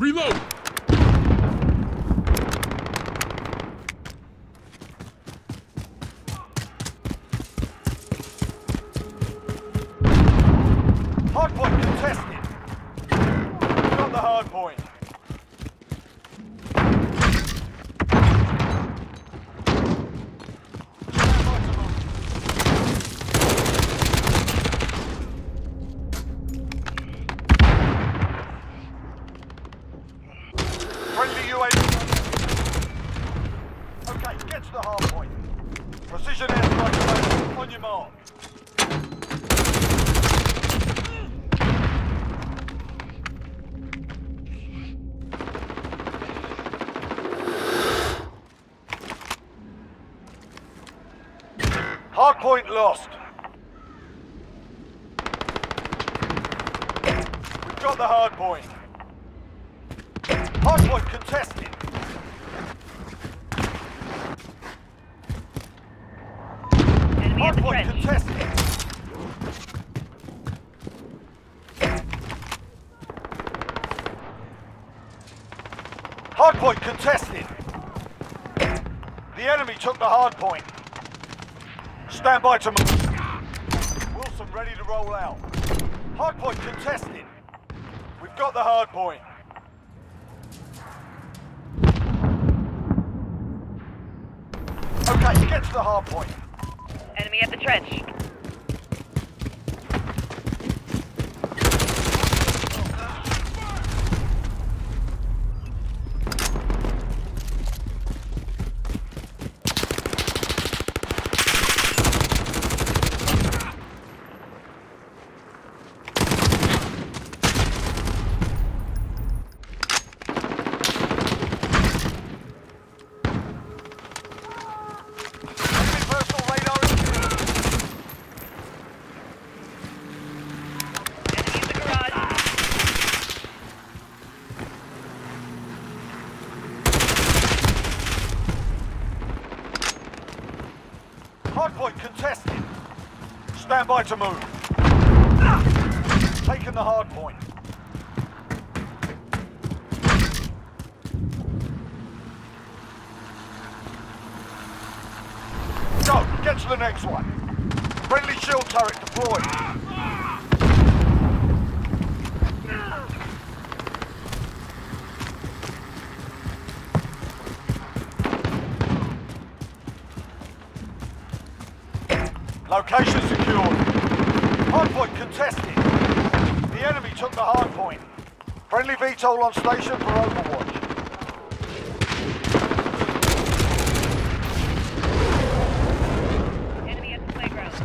Reload! Hardpoint contested. We've got the hardpoint. Friendly UAV. Okay, get to the hardpoint. Precision airstrike available. On your mark. Hardpoint lost. We've got the hardpoint. Hardpoint contested. Enemy at the Hardpoint trench. contested. Hardpoint contested. The enemy took the hardpoint. Stand by to move. Wilson ready to roll out. Hardpoint contested. We've got the hardpoint. Okay, get to the hardpoint. Enemy at the trench. Enemy personal radar in view. Enemy in the garage. Hardpoint contested. Stand by to move. Taking the hardpoint. Go, get to the next one. Friendly shield turret deployed. Location secured. Hardpoint contested. The enemy took the hardpoint. Friendly VTOL on station for overwatch. Enemy at the playground.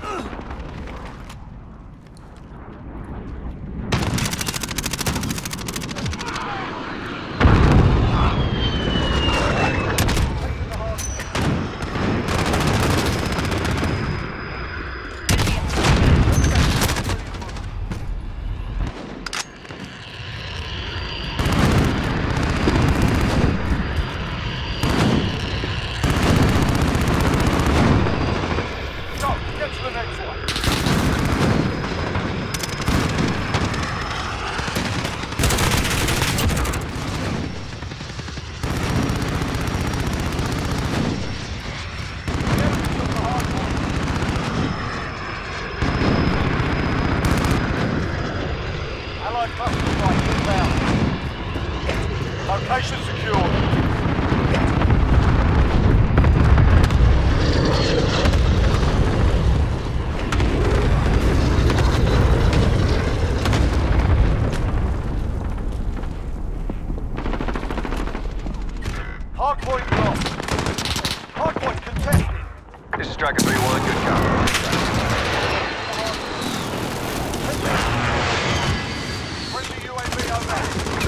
Go, get to the next one. Allied cluster strike inbound. Location secured. Hardpoint lost. Hardpoint contested. This is Striker 3-1, good copy. Friendly UAV over.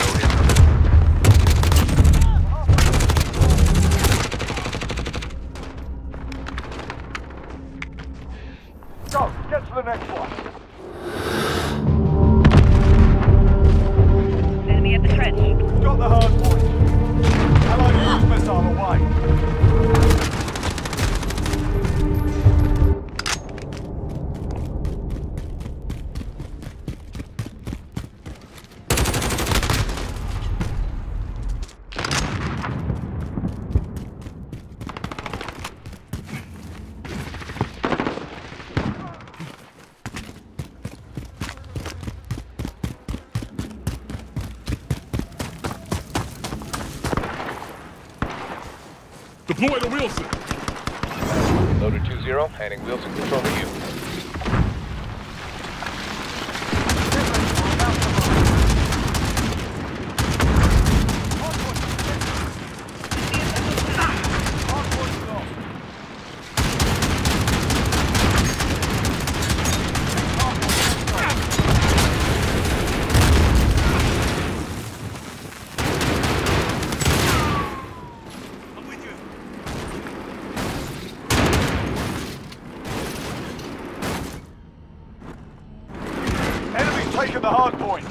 Go, get to the next one. Enemy at the trench. Got the hardpoint. Allied cruise missile Deploy to Wilson. Loader 2-0, handing Wilson control to you. Taking the hard point.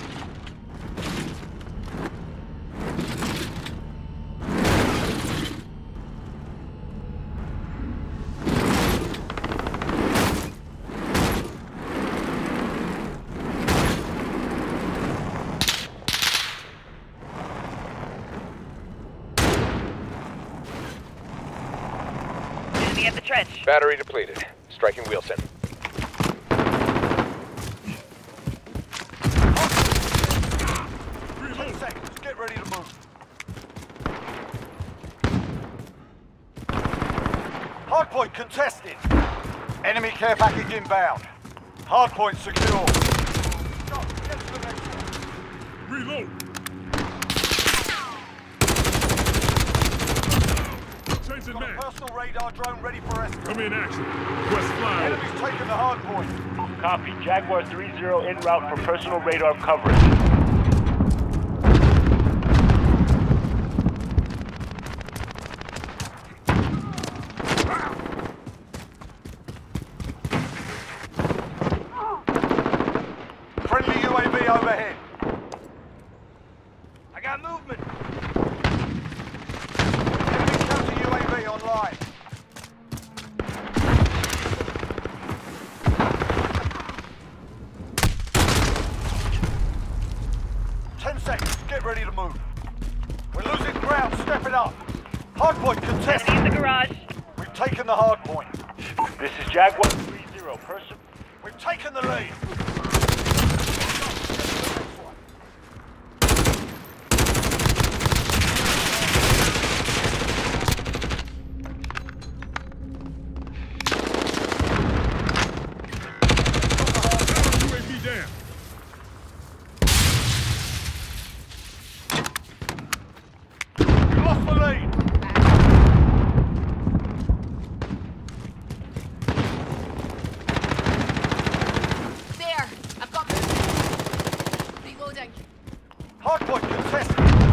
Enemy at the trench. Battery depleted. Striking Wilson. 10 seconds. Get ready to move. Hardpoint contested. Enemy care package inbound. Hardpoint secure. Go, get to the next one. Reload. Changing Got a man. personal radar drone ready for escort. Come in action. West fly. Enemy's taking the hardpoint. Copy. Jaguar 3-0 en route for personal radar coverage. Friendly UAV overhead. I got movement. Enemy counter UAV online. Get ready to move. We're losing ground. Step it up. Hardpoint contested. Enemy in the garage. We've taken the hardpoint. This is Jaguar 3-0. We've taken the lead. UAV down. We lost the lead. There! I've got movement. Reloading. Hardpoint contested.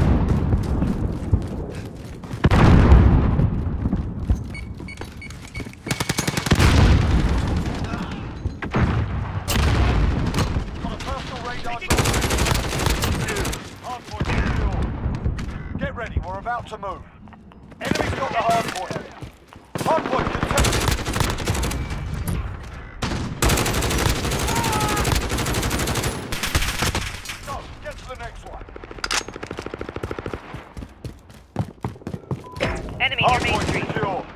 Got a personal radar. Hardpoint secure. Get ready, we're about to move. Enemy's got the hardpoint. Hardpoint contested. Go, get to the next one. Enemy near Main Hardpoint Street. secure.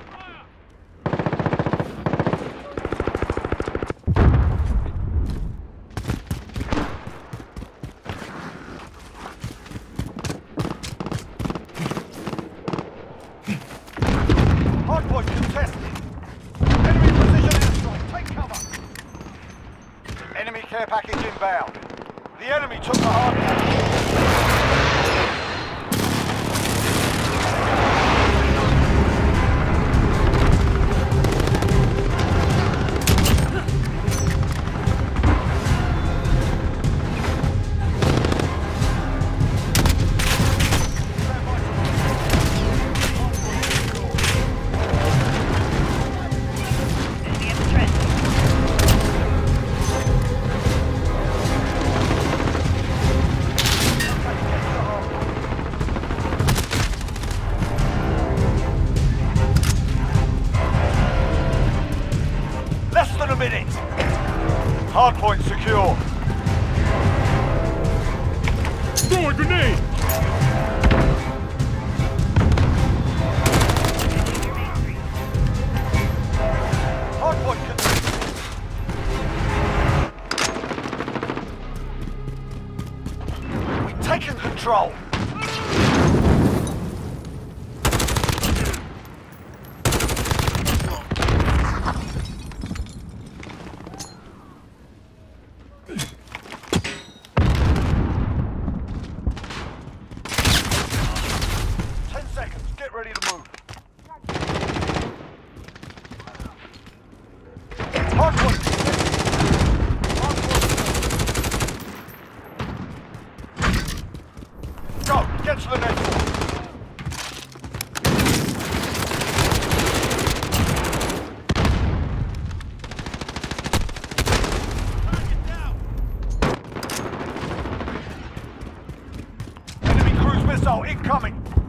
Hardpoint contested. Enemy position airstrike. Take cover. Enemy care package inbound. The enemy took the hardpoint. Enemy at the trench. Less than a minute. Hardpoint secure. Throw a grenade. Enemy near Main Street. Hardpoint contested. We've taken control. Get to the next one. Enemy cruise missile incoming.